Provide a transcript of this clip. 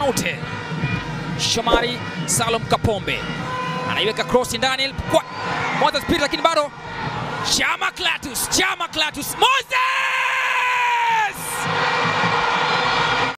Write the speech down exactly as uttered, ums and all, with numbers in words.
Kanute. Shomari Salum Kapombe anaiweka cross ndani kwa Moses Phiri, lakini bado Chama Clatous, Chama Clatous, Moses